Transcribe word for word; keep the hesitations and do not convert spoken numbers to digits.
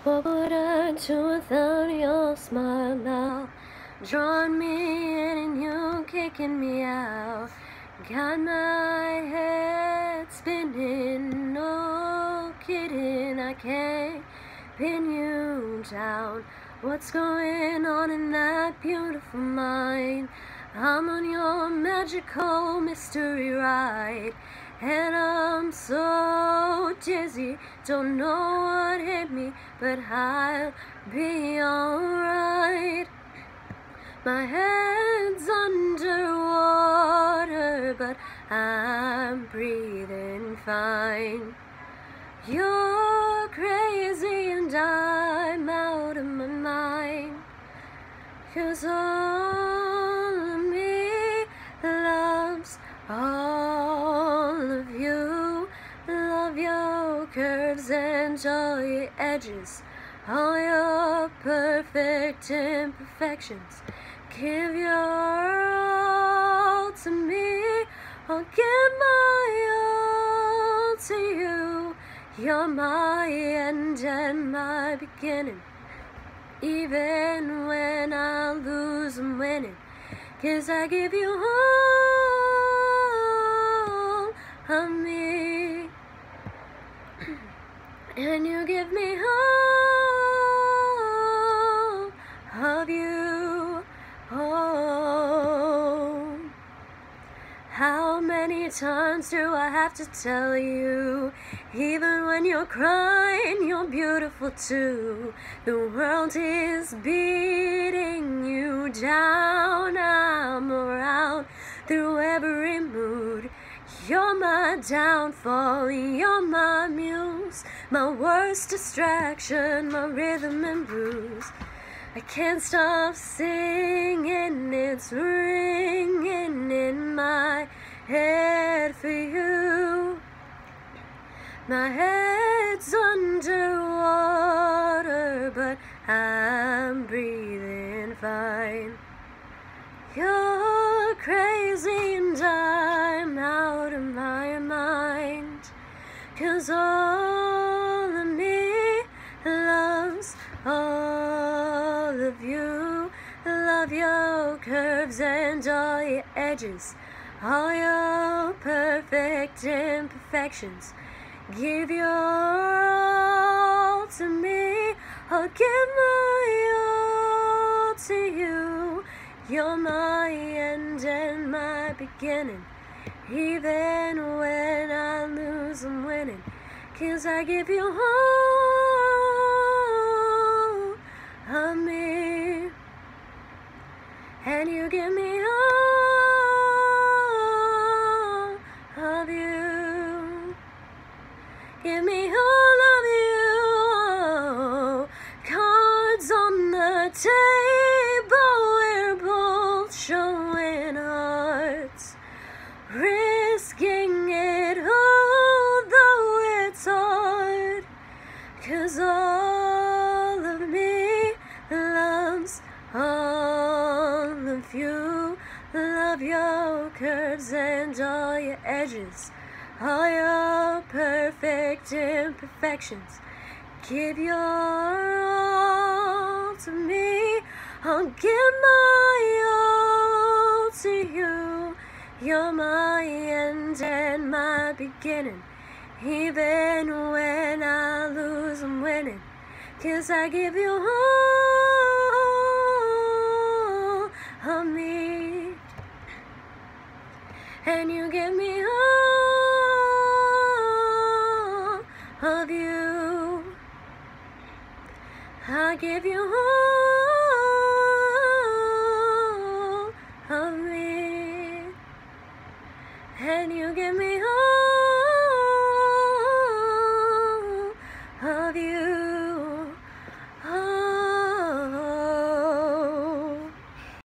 What would I do without your smile now? Drawing me in and you kicking me out. Got my head spinning, no kidding, I can't pin you down. What's going on in that beautiful mind? I'm on your magical mystery ride, and I'm so dizzy, don't know what hit me, but I'll be alright. My head's underwater, but I'm breathing fine. You're crazy and I'm out of my mind, 'cause all of me loves all of you. Love your curves and all your edges, all your perfect imperfections. Give your all to me, I'll give my all to you. You're my end and my beginning. Even when I lose, I'm winning, 'cause I give you all of me, and you give me all of you. Oh, how many times do I have to tell you? Even when you're crying, you're beautiful too. The world is beating you down. I'm around through every mood. You're my downfall, you're my muse, my worst distraction, my rhythm and blues. I can't stop singing, it's ringing in my head for you. My head's underwater, but I'm breathing fine. You're crazy and I'm out of my mind, 'cause all of me loves all of you. Love your curves and all your edges, all your perfect imperfections. Give your all to me, I'll give my all to you. You're my end and my beginning. Even when I lose, I'm winning, 'cause I give you all of me, and you give me all of you. Give me all of you. Cards on the table, we're both showing hearts, risking it although it's hard, 'cause all of me loves all of you. Love your curves and all your edges, all your perfect imperfections. Give your all to me, I'll give my all to you. You're my end and my beginning. Even when I lose, I'm winning, 'cause I give you all of me, and you give me all of you. I give you all of me, and you give me all